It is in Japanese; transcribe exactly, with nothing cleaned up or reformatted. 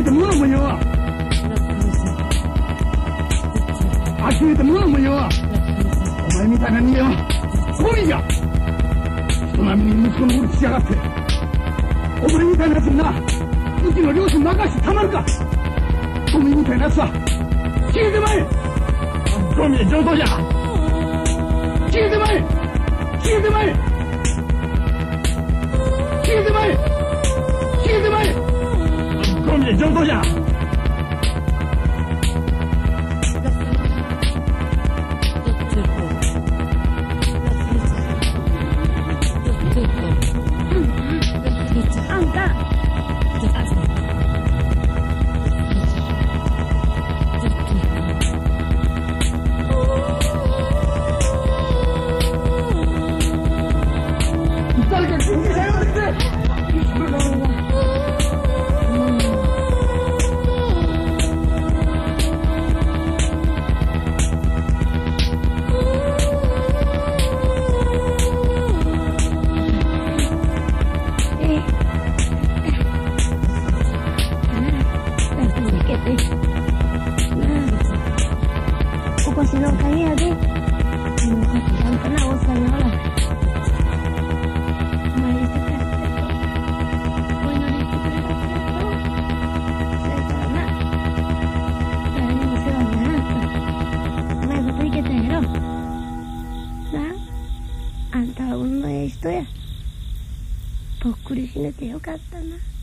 て物もよ呆れて物もよお前みたいな人間はゴミじゃ人並みに息子のふりしやがってお前みたいなやつになうちの両親任してたまるかゴミみたいなやつは消えてまえゴミで上等じゃ消えてまえ消えてまえ消えてまえ消えてまえゴミで上等じゃあんた誰か救急車呼んでくれお越しのおかげやで。ちゃんとな、おっさんにほら。お参りしてくれてお祈りしてくれたってやつを。それからな、誰にも世話にならんと。うまいこといけたんやろ。なあ、あんたは運のええ人や。ぽっくり死ねてよかったな。